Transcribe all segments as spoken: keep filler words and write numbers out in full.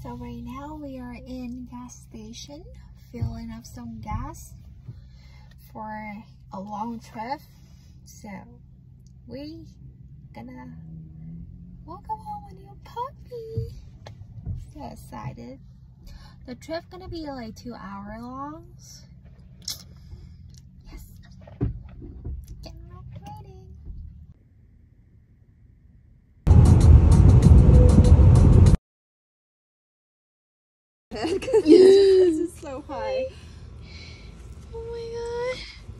So right now we are in gas station, filling up some gas for a long trip. So we gonna welcome home a new puppy. So excited. The trip gonna be like two hour long. Yes. Getting ready. Because it's just so high. Oh my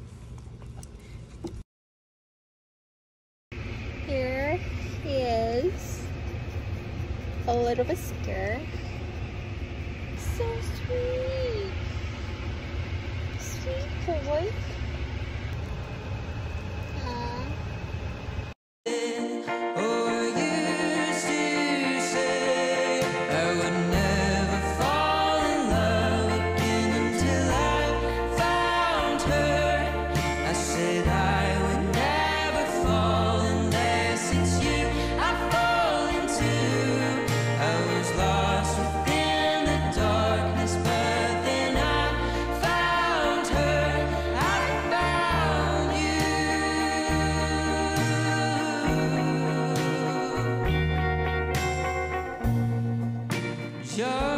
god. Here he is. A little bit scared. So sweet. Sweet boy. Aww. Just